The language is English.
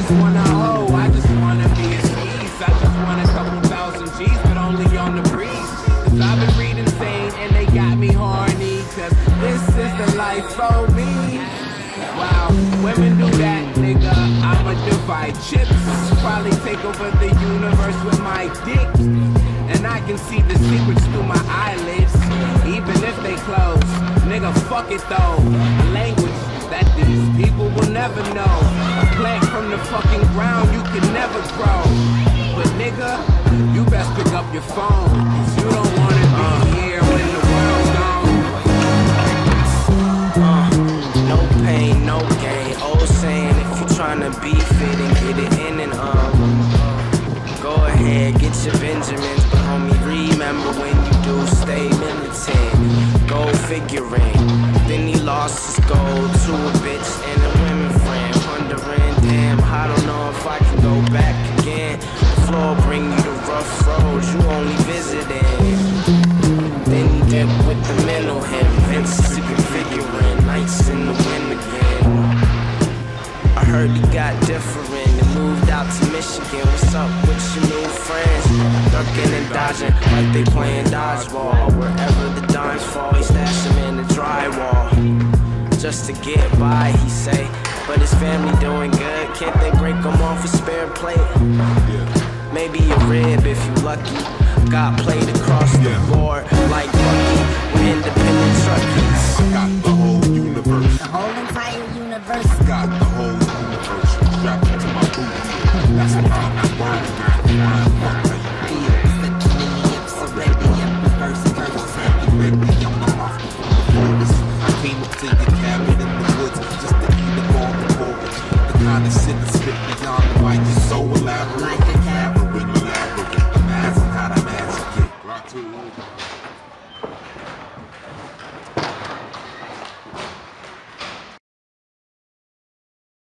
just wanna hoe, I just wanna be a squeeze. I just want a couple thousand G's, but only on the breeze. Cause I've been reading Zane and they got me horny. Cause this is the life for me. Wow, women do that, nigga. I'ma divide chips. Probably take over the universe with my dick. And I can see the secrets through my eyelids, even if they close. Nigga, fuck it though. A language that these people will never know. A plant from the fucking ground you can never grow. But nigga, you best pick up your phone, cause you don't wanna be here when the world's gone. No pain, no gain. Old saying, if you tryna be fit and get it in and go ahead, get your Benjamins, but homie, remember when you do, stay militant. Go figuring. Then he lost his gold to a bitch and a women friend. Wondering, damn, I don't know if I can go back again. The floor bring you the rough roads, you only visiting. Then he dipped with the mental him, Vince configuring, nights in the wind again. I heard he got different and moved out to Michigan. What's up with your new friends? Ducking and dodging like they playing dodgeball. Wherever the dimes fall, he stash them in the drywall. Just to get by, he say. But his family doing good. Can't they break him off a spare plate? Maybe a rib if you lucky. Got played across the board like Bucky. We're independent truckies. I got the whole universe. The whole entire universe. I got the whole universe strapped to my booty. That's why I'm worried. Feels the clips already up the first verse. Baby, I'm off the I came up to your cabin in the woods just to eat up all the pork. The kind of shit